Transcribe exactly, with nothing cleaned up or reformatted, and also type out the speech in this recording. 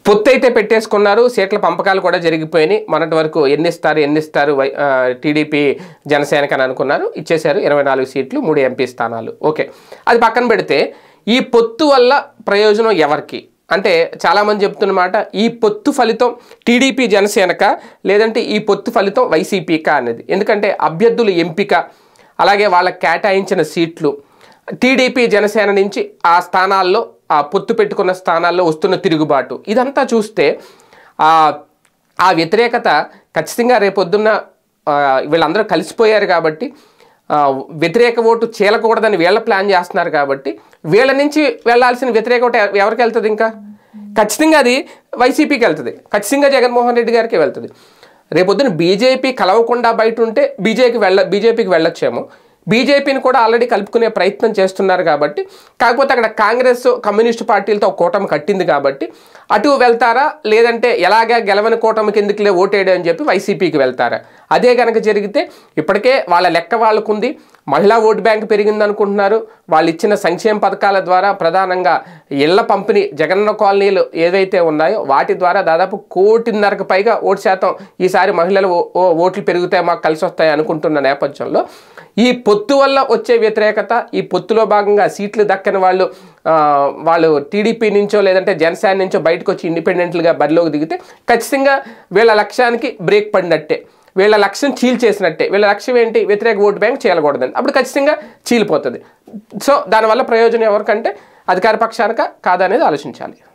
పొత్తు అయితే పెట్టేసుకున్నారు, సీట్ల పంపకాలు కూడా జరిగిపోయినాయి. మొన్నటి వరకు ఎన్ని ఇస్తారు ఎన్ని ఇస్తారు టీడీపీ జనసేనకి అని అనుకున్నారు, ఇచ్చేశారు. ఇరవై నాలుగు సీట్లు, మూడు ఎంపీ స్థానాలు. ఓకే, అది పక్కన పెడితే ఈ పొత్తు వల్ల ప్రయోజనం ఎవరికి అంటే చాలామంది చెప్తున్నమాట, ఈ పొత్తు ఫలితం టీడీపీ జనసేనక లేదంటే ఈ పొత్తు ఫలితం వైసీపీకా అనేది. ఎందుకంటే అభ్యర్థుల ఎంపిక, అలాగే వాళ్ళకి కేటాయించిన సీట్లు, టీడీపీ జనసేన నుంచి ఆ స్థానాల్లో ఆ పొత్తు పెట్టుకున్న స్థానాల్లో వస్తున్న తిరుగుబాటు, ఇదంతా చూస్తే ఆ వ్యతిరేకత ఖచ్చితంగా రేపొద్దున్న వీళ్ళందరూ కలిసిపోయారు కాబట్టి వ్యతిరేక ఓటు చీలకూడదని వీళ్ళ ప్లాన్ చేస్తున్నారు కాబట్టి వీళ్ళ నుంచి వెళ్ళాల్సిన వ్యతిరేక ఓటు ఎవరికి వెళ్తుంది? ఇంకా ఖచ్చితంగా అది వైసీపీకి వెళ్తుంది, ఖచ్చితంగా జగన్మోహన్ రెడ్డి గారికి వెళ్తుంది. రేపొద్దున బీజేపీ కలవకుండా బయట ఉంటే బీజేపీకి వెళ్ళ బీజేపీకి వెళ్ళొచ్చేమో, బీజేపీని కూడా ఆల్రెడీ కలుపుకునే ప్రయత్నం చేస్తున్నారు కాబట్టి, కాకపోతే అక్కడ కాంగ్రెస్ కమ్యూనిస్టు పార్టీలతో కూటమి కట్టింది కాబట్టి అటు వెళ్తారా, లేదంటే ఎలాగా గెలవని కూటమి కిందకిలే ఓటేయడం అని చెప్పి వైసీపీకి వెళ్తారా? అదే కనుక జరిగితే ఇప్పటికే వాళ్ళ లెక్క వాళ్ళకుంది, మహిళా ఓటు బ్యాంక్ పెరిగింది అనుకుంటున్నారు. వాళ్ళు ఇచ్చిన సంక్షేమ పథకాల ద్వారా ప్రధానంగా ఇళ్ల పంపిణీ, జగనన్న కాలనీలు ఏవైతే ఉన్నాయో వాటి ద్వారా దాదాపు కోటిన్నరకు పైగా ఓటు శాతం ఈసారి మహిళలు ఓట్లు పెరుగుతాయి, మాకు కలిసి వస్తాయి అనుకుంటున్న నేపథ్యంలో ఈ పొత్తు వల్ల వచ్చే వ్యతిరేకత, ఈ పొత్తులో భాగంగా సీట్లు దక్కని వాళ్ళు వాళ్ళు టీడీపీ నుంచో లేదంటే జనసేన నుంచో బయటకు వచ్చి ఇండిపెండెంట్లుగా బరిలోకి దిగితే ఖచ్చితంగా వీళ్ళ లక్ష్యానికి బ్రేక్ పడినట్టే, వీళ్ళ లక్ష్యం చీల్చేసినట్టే. వీళ్ళ లక్ష్యం ఏంటి? వ్యతిరేక ఓటు బ్యాంక్ చీలకూడదని. అప్పుడు ఖచ్చితంగా చీలిపోతుంది. సో దానివల్ల ప్రయోజనం ఎవరికంటే అధికార పక్షానిక కాదనేది ఆలోచించాలి.